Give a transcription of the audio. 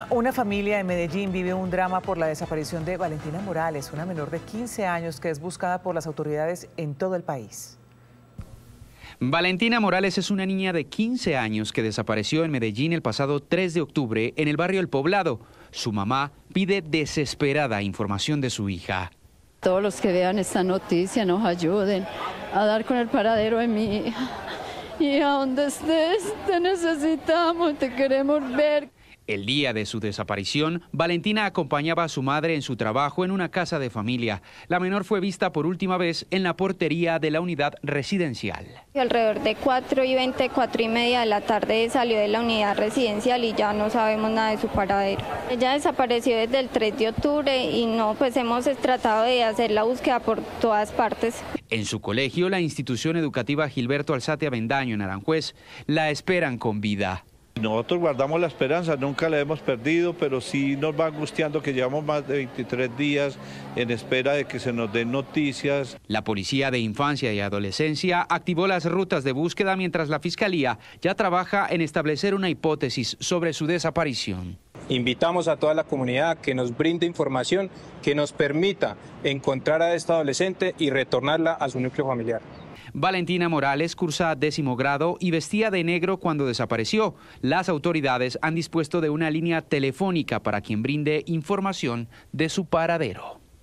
Una familia en Medellín vive un drama por la desaparición de Valentina Morales, una menor de 15 años que es buscada por las autoridades en todo el país. Valentina Morales es una niña de 15 años que desapareció en Medellín el pasado 3 de octubre en el barrio El Poblado. Su mamá pide desesperada información de su hija. Todos los que vean esta noticia nos ayuden a dar con el paradero de mi hija. Y a donde estés, te necesitamos, te queremos ver. El día de su desaparición, Valentina acompañaba a su madre en su trabajo en una casa de familia. La menor fue vista por última vez en la portería de la unidad residencial. Alrededor de 4:20, 4:30 de la tarde salió de la unidad residencial y ya no sabemos nada de su paradero. Ella desapareció desde el 3 de octubre y pues hemos tratado de hacer la búsqueda por todas partes. En su colegio, la institución educativa Gilberto Alzate Avendaño en Aranjuez, la esperan con vida. Nosotros guardamos la esperanza, nunca la hemos perdido, pero sí nos va angustiando que llevamos más de 23 días en espera de que se nos den noticias. La Policía de Infancia y Adolescencia activó las rutas de búsqueda mientras la Fiscalía ya trabaja en establecer una hipótesis sobre su desaparición. Invitamos a toda la comunidad a que nos brinde información que nos permita encontrar a esta adolescente y retornarla a su núcleo familiar. Valentina Morales cursa 10º grado y vestía de negro cuando desapareció. Las autoridades han dispuesto de una línea telefónica para quien brinde información de su paradero.